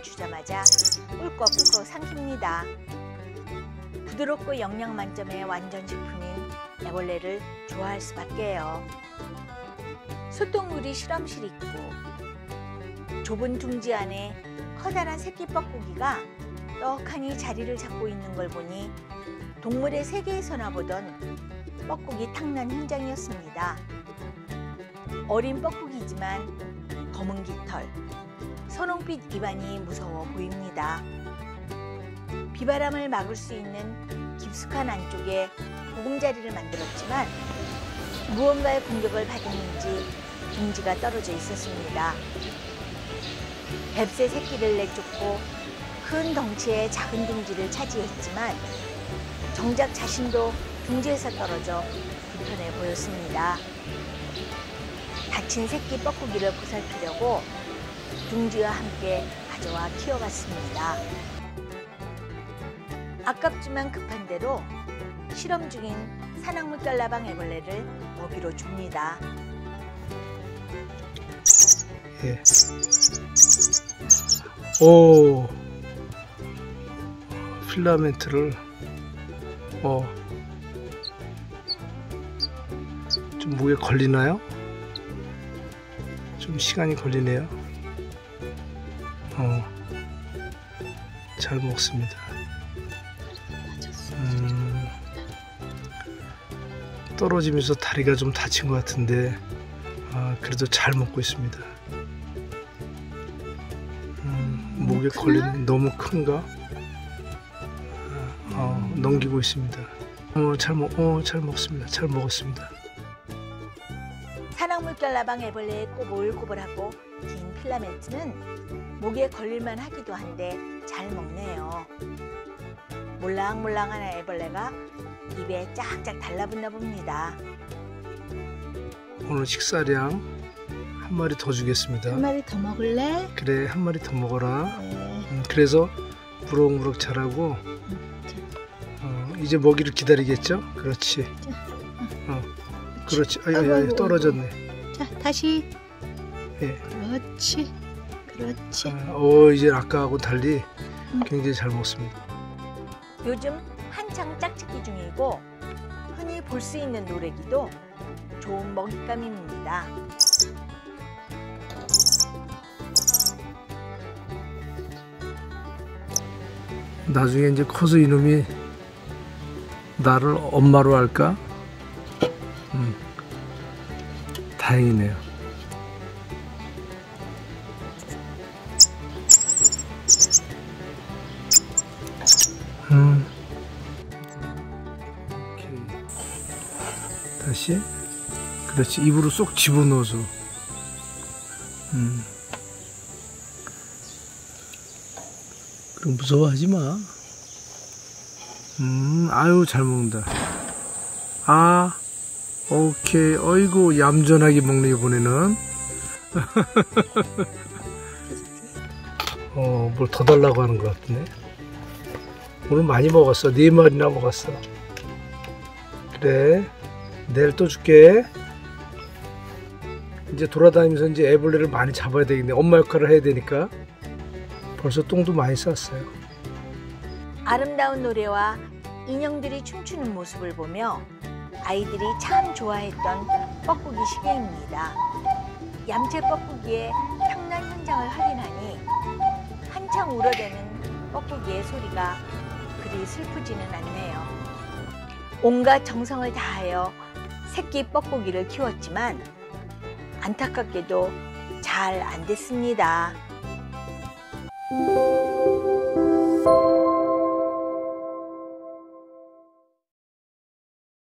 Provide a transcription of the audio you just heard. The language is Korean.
주자마자 꿀꺽꿀꺽 삼킵니다. 부드럽고 영양 만점의 완전 식품인 애벌레를 좋아할 수밖에요. 소똥물이 실험실 있고 좁은 둥지 안에 커다란 새끼 뻐꾸기가 떡하니 자리를 잡고 있는 걸 보니 동물의 세계에서나 보던 뻐꾸기 탕난 현장이었습니다. 어린 뻐꾸기지만 검은 깃털, 선홍빛 입안이 무서워 보입니다. 비바람을 막을 수 있는 깊숙한 안쪽에 보금자리를 만들었지만 무언가의 공격을 받았는지 둥지가 떨어져 있었습니다. 뱁새 새끼를 내쫓고 큰 덩치의 작은 둥지를 차지했지만 정작 자신도 둥지에서 떨어져 불편해 보였습니다. 다친 새끼 뻐꾸기를 보살피려고 둥지와 함께 가져와 키워봤습니다. 아깝지만 급한 대로 실험 중인 산악물결라방 애벌레를 먹이로 줍니다. 예. 오, 필라멘트를 좀 목에 걸리나요? 좀 시간이 걸리네요. 잘 먹습니다. 떨어지면서 다리가 좀 다친 것 같은데 그래도 잘 먹고 있습니다. 목에 걸리는 너무 큰가? 넘기고 있습니다. 잘 먹습니다. 잘 먹었습니다. 산악물결라방 애벌레의 꼬불꼬불하고 긴 필라멘트는 목에 걸릴만 하기도 한데 잘 먹네요. 몰랑몰랑한 애벌레가 입에 쫙쫙 달라붙나 봅니다. 오늘 식사량 한 마리 더 주겠습니다. 한 마리 더 먹을래? 그래, 한 마리 더 먹어라. 네. 그래서 무럭무럭 자라고 이제 먹이를 기다리겠죠? 그렇지. 그렇지. 아유, 떨어졌네. 자, 다시. 예. 그렇지. 그렇지. 이제 아까하고 달리 굉장히 잘 먹습니다. 요즘 한창 짝짓기 중이고 흔히 볼 수 있는 노래기도 좋은 먹잇감입니다. 나중에 이제 커서 이놈이 나를 엄마로 할까? 다행이네요. 다시. 그렇지. 입으로 쏙 집어넣어서. 그럼 무서워하지 마. 아유, 잘 먹는다. 오케이. 어이구, 얌전하게 먹네, 이번에는. 뭘 더 달라고 하는 것 같네. 오늘 많이 먹었어. 4마리나 먹었어. 그래. 내일 또 줄게. 이제 돌아다니면서 이제 애벌레를 많이 잡아야 되겠네. 엄마 역할을 해야 되니까. 벌써 똥도 많이 쌌어요. 아름다운 노래와 인형들이 춤추는 모습을 보며 아이들이 참 좋아했던 뻐꾸기 시계입니다. 얌체 뻐꾸기의 탕난 현장을 확인하니 한창 울어대는 뻐꾸기의 소리가 그리 슬프지는 않네요. 온갖 정성을 다하여 새끼 뻐꾸기를 키웠지만 안타깝게도 잘 안 됐습니다.